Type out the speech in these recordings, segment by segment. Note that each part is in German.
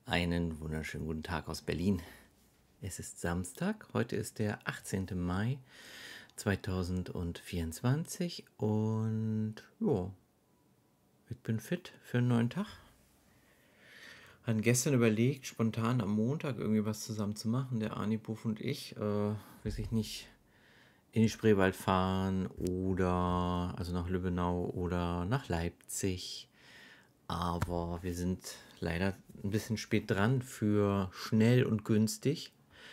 Einen wunderschönen guten Tag aus Berlin. Es ist Samstag, heute ist der 18. Mai 2024 und ja, ich bin fit für einen neuen Tag. Hatten gestern überlegt, spontan am Montag irgendwie was zusammen zu machen, der Arni Buff und ich, weiß ich nicht, in die Spreewald fahren oder also nach Lübbenau oder nach Leipzig. Aber wir sind leider ein bisschen spät dran für schnell und günstig.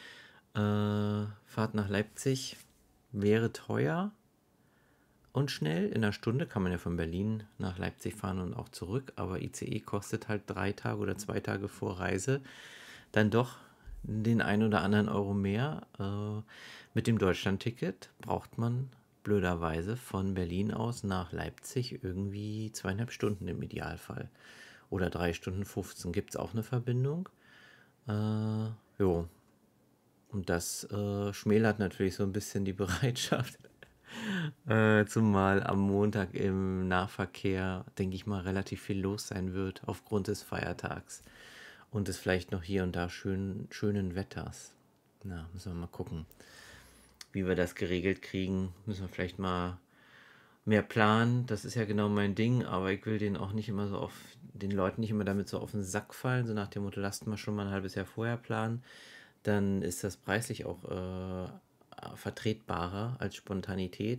Fahrt nach Leipzig wäre teuer und schnell. In einer Stunde kann man ja von Berlin nach Leipzig fahren und auch zurück. Aber ICE kostet halt 3 Tage oder 2 Tage vor Reise dann doch den ein oder anderen Euro mehr. Mit dem Deutschlandticket braucht man blöderweise von Berlin aus nach Leipzig irgendwie 2,5 Stunden im Idealfall. Oder 3 Stunden 15. Gibt es auch eine Verbindung? Jo. Und das schmälert natürlich so ein bisschen die Bereitschaft. Zumal am Montag im Nahverkehr, denke ich mal, relativ viel los sein wird aufgrund des Feiertags und des vielleicht noch hier und da schönen Wetters. Na, müssen wir mal gucken, wie wir das geregelt kriegen. Müssen wir vielleicht mal mehr planen. Das ist ja genau mein Ding, aber ich will den auch nicht immer so den Leuten nicht immer damit so auf den Sack fallen, so nach dem Motto, lasst mal schon mal ein halbes Jahr vorher planen. Dann ist das preislich auch vertretbarer als Spontanität.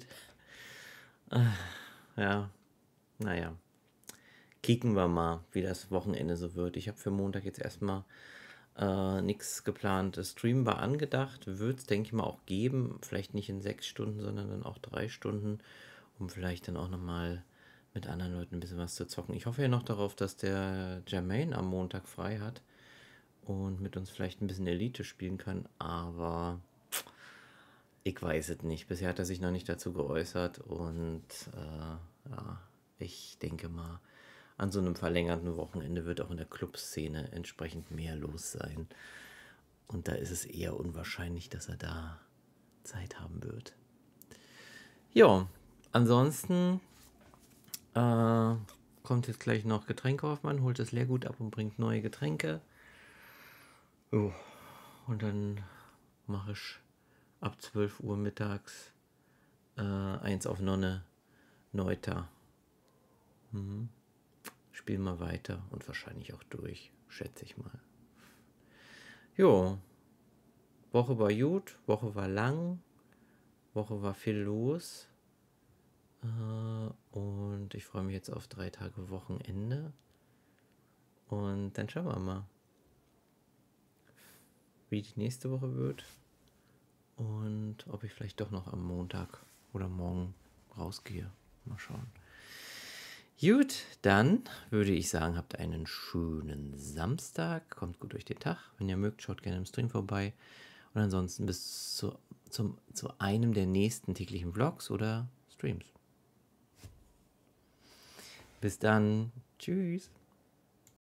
Ja, naja. Kicken wir mal, wie das Wochenende so wird. Ich habe für Montag jetzt erstmal nichts geplant. Stream war angedacht, wird es, denke ich mal, auch geben. Vielleicht nicht in 6 Stunden, sondern dann auch 3 Stunden, um vielleicht dann auch nochmal mit anderen Leuten ein bisschen was zu zocken. Ich hoffe ja noch darauf, dass der Jermaine am Montag frei hat und mit uns vielleicht ein bisschen Elite spielen kann, aber ich weiß es nicht. Bisher hat er sich noch nicht dazu geäußert und ja, ich denke mal, an so einem verlängerten Wochenende wird auch in der Clubszene entsprechend mehr los sein. Und da ist es eher unwahrscheinlich, dass er da Zeit haben wird. Ja, ansonsten kommt jetzt gleich noch Getränkekaufmann, holt das Leergut ab und bringt neue Getränke. Oh, und dann mache ich ab 12 Uhr mittags 1 auf Nonne Neuter. Spielen wir weiter und wahrscheinlich auch durch, schätze ich mal. Jo, Woche war gut, Woche war lang, Woche war viel los. Und ich freue mich jetzt auf 3 Tage Wochenende. Und dann schauen wir mal, wie die nächste Woche wird. Und ob ich vielleicht doch noch am Montag oder morgen rausgehe. Mal schauen. Gut, dann würde ich sagen, habt einen schönen Samstag. Kommt gut durch den Tag. Wenn ihr mögt, schaut gerne im Stream vorbei. Und ansonsten bis zu einem der nächsten täglichen Vlogs oder Streams. Bis dann. Tschüss.